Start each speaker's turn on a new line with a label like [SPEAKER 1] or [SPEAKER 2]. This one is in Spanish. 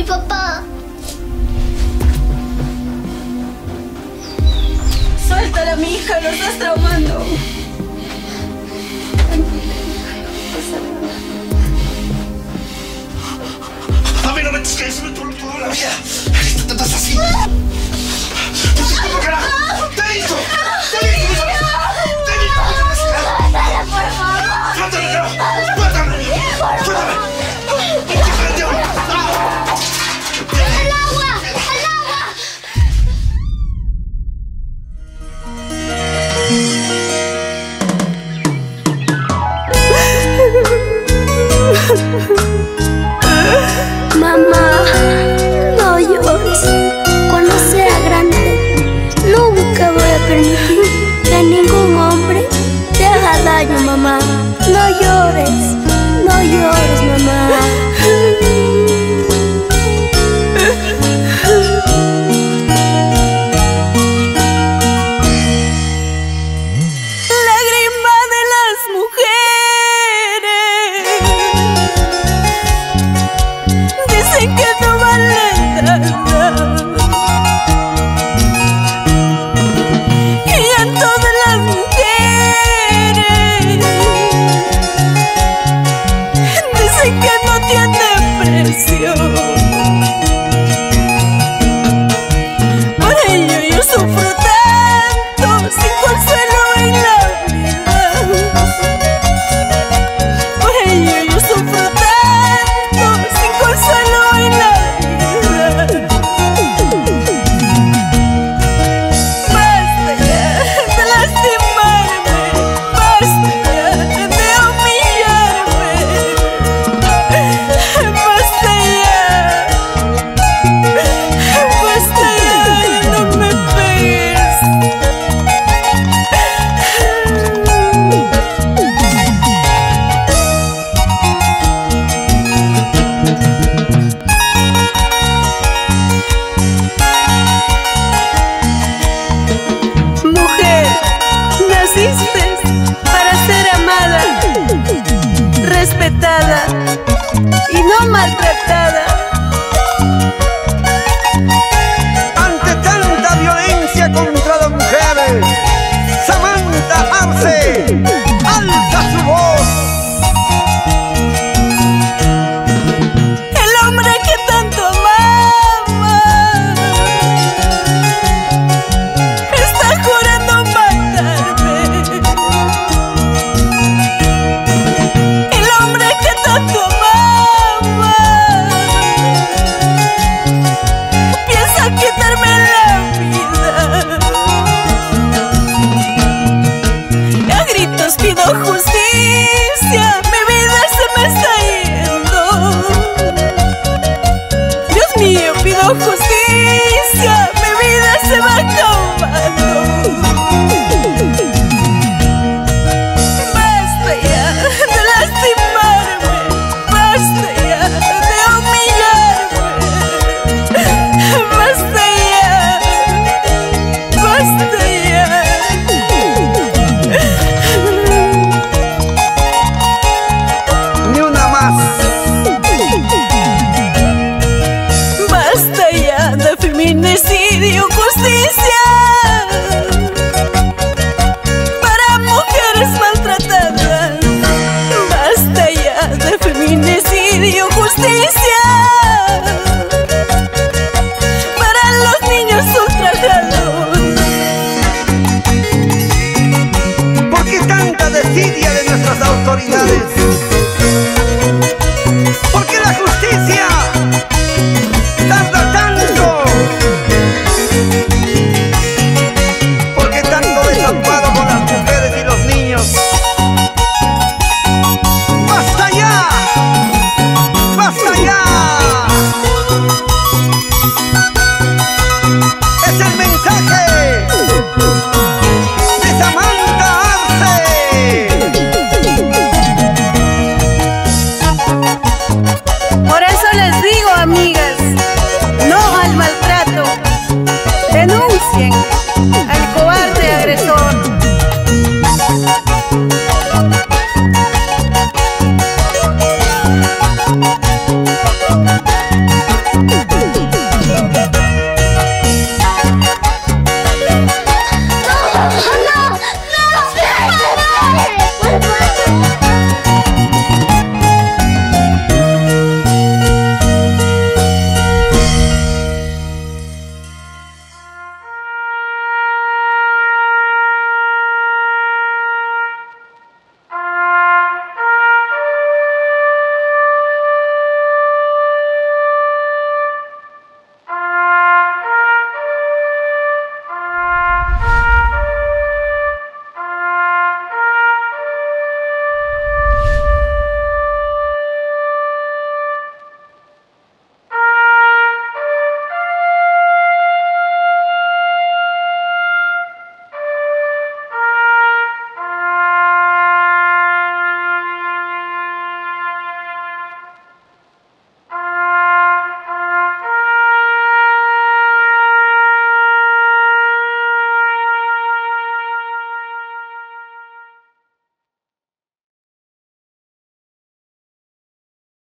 [SPEAKER 1] papá.
[SPEAKER 2] Suéltala, mi hija, lo estás traumando. Tranquila, hija, no pasa nada.
[SPEAKER 3] A mí no me tienes que decirme toda la vida. Esto te pasa así. ¿Cómo carajo? ¡Te he visto! ¡Te he visto! ¡Te he visto!
[SPEAKER 1] ¡Suéltala, por favor!
[SPEAKER 3] ¡Suéltame, carajo! ¡Suéltame! ¡Suéltame!
[SPEAKER 1] ¡Al agua! ¡Al agua!
[SPEAKER 4] Mamá, no llores. Cuando sea grande, nunca voy a permitir que ningún hombre te haga daño, mamá. No llores, mamá.
[SPEAKER 2] Lágrima de las mujeres, dicen que no valen nada. Y en todas las mujeres dicen que no tiene precio. Por ello yo sufro tanto, sin consuelo en la vida. Por ello yo sufro tanto, sin consuelo en la vida. Basta ya de lastimarme, basta ya de humillarme, basta ya, no me pegues. Mujer, naciste para ser amada, respetada y no maltratada.
[SPEAKER 5] Ante tanta violencia contra las mujeres, Samantha Arce alza su voz.
[SPEAKER 2] El hombre que tanto amaba está jurando matarme. El hombre que tanto amaba piensa quitarme la vida. A gritos pido justicia, mi vida se me está yendo. Dios mío, pido justicia, mi vida se va acabando. Basta ya de lastimarme, basta ya de humillarme, basta ya, basta ya.
[SPEAKER 5] Ni una más.
[SPEAKER 2] Basta ya de feminicidio, justicia para mujeres maltratadas. Basta ya de feminicidio, justicia para los niños ultrajados.
[SPEAKER 5] ¿Por qué tanta desidia de nuestras autoridades?